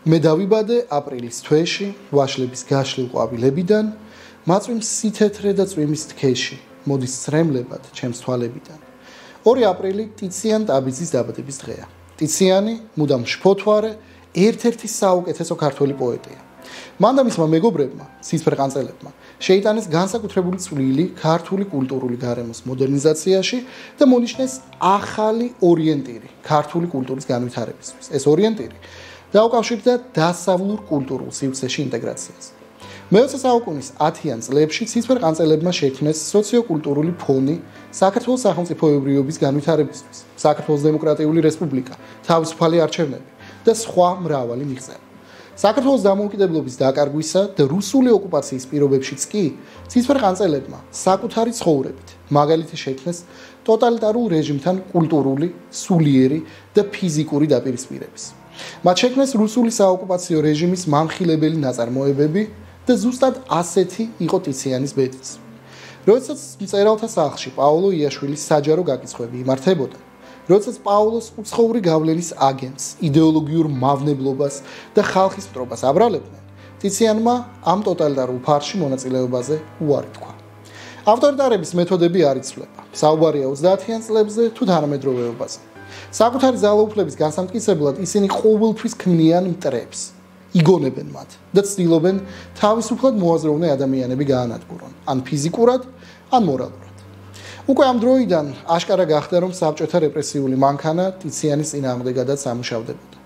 მე დავიბადე აპრილის თვეში, ვაშლების გაშლილ ყვავილებიდან, მაწვიმ სითეთრე და წვიმის თქეში, მოდის სრემლებად ჩემს თვალებიდან. 2 აპრილი ტიციან ტაბიძის დაბადების დღეა. ტიციანი მუდამ შფოთვარე, ერთ-ერთი საუკეთესო ქართველი პოეტია. მან და მისმა მეგობრებმა, ცისფერყანწელებმა, შეიტანეს განსაკუთრებული წვლილი ქართული კულტურული გარემოს მოდერნიზაციაში და მონიშნეს ახალი ორიენტირი ქართული კულტურის განვითარებისთვის. ეს ორიენტირი დაუკავშირდა დასავლურ კულტურულ სივრცეში ინტეგრაციას. მე-20 საუკუნის 10-იან წლებში ცისფერყანწელებმა შექმნეს სოციოკულტურული ფონი საქართველოს სახელმწიფოებრიობის განვითარებისთვის, საქართველოს დემოკრატიული რესპუბლიკა, თავისუფალი არჩევნები და სხვა მრავალი მიღწევა. საქართველოს დამოუკიდებლობის დაკარგვისა და რუსული ოკუპაციის პირობებშიც კი ცისფერყანწელებმა საკუთარი ცხოვრებით მაგალითი შექმნეს ტოტალიტარულ რეჟიმთან კულტურული, სულიერი და ფიზიკური დაპირისპირების. მათ შექმნეს რუსული საოკუპაციო რეჟიმის მამხილებელი ნაწარმოებები და ზუსტად ასეთი იყო ტიციანის ბედიც. როდესაც მწერალთა სახლში პაოლო იაშვილის საჯარო გაკიცხვები იმართებოდა, როდესაც პაოლოს უცხოური გავლენის აგენტს, იდეოლოგიურ მავნებლობას და ხალხის მტრობას აბრალებდნენ, ტიციანმა ამ ტოტალიტარულ ფარში მონაწილეობაზე უარი თქვა. ავტორიტარების მეთოდები არ იცვლება. საუბარია 30-იან წლებზე თუ თანამედროვეობაზე. საკუთარი ძალაუფლების განსამტკიცებლად ისინი ყოველთვის ქმნიან მტრებს, იგონებენ მათ და ცდილობენ თავისუფლად მოაზროვნე ადამიანები გაანადგურონ, ან ფიზიკურად, ან მორალურად. უკვე ამ დროიდან აშკარა გახდა, რომ საბჭოთა რეპრესიული მანქანა ტიციანის წინააღმდეგადაც ამუშავდებოდა.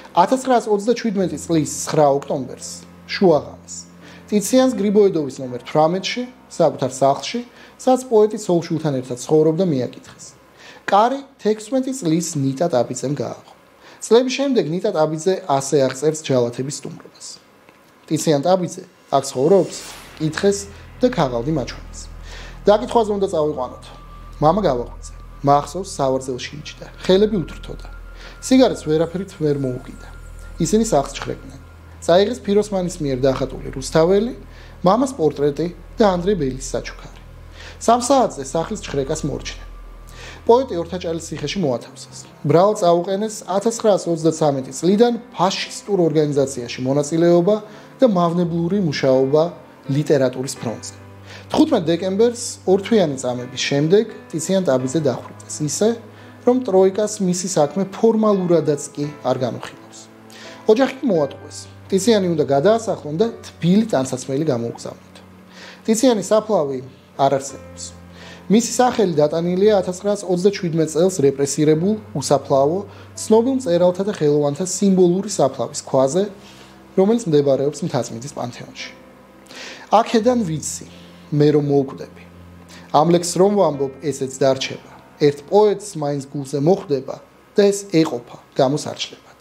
1927 წლის 9 ოქტომბერს, შუაღამეს, ტიციანს გრიბოედოვის ნომერ 18-ში, საკუთარ სახლში, სადაც პოეტი ცოლ-შვილთან ერთად ცხოვრობდა, მიაკითხეს. კარი 16 წლის ნიტა ტაბიძემ გააღო. წლების შემდეგ ნიტა ტაბიძე ასე აღწერს ჯალათების სტუმრობას. ტიციან ტაბიძე აქ ცხოვრობს, კითხეს და ქაღალდი მაჩვენეს. დაკითხვაზე უნდა წავიყვანოთ. მამა გავაღვიძე. მახსოვს სავარძელში იჯდა. ხელები უთრთოდა. სიგარეტს ვერაფერით ვერ მოუყიდა. ისინი სახლს ჩხრებდნენ. წაიღეს ფიროსმანის მიერ დახატული რუსთაველი, მამას პორტრეტი და ანდრე ბელის საჩუქარი. 3 საათზე სახლის ჩხრეკას მორჩნენ. პოეტი ორთაჭალის ციხეში მოათავსეს. მრავალ წაუყენეს 1933 წლიდან ფაშისტურ ორგანიზაციაში მონაწილეობა და მავნებლური მუშაობა ლიტერატურის ფრონტზე. 15 დეკემბერს ორთვიანი წამების შემდეგ ტიციან ტაბიძე დახვრიტეს ისე, რომ ტროიკას მისი საქმე ფორმალურადაც კი არ განუხილავს. ოჯახი მოატყუეს. ტიციანი უნდა გადაასახლონ და თბილი ტანსაცმელი გამოუგზავნოთ. ტიციანის საფლავი არ არსებობს. მისი სახელი დატანილია 1927 წელს რეპრესირებულ უსაფლავო ცნობილ მწერალთა და ხელოვანთა სიმბოლური საფლავის ქვაზე, რომელიც მდებარეობს მთაწმინდის პანთეონში. აქედან ვიცი, მე რომ მოვკვდები. ამ ლექსს რომ ვამბობ, ესეც დარჩება. ერთ პოეტს მაინც გულზე მოხვდება და ეს ეყოფა, გამოსარჩლება.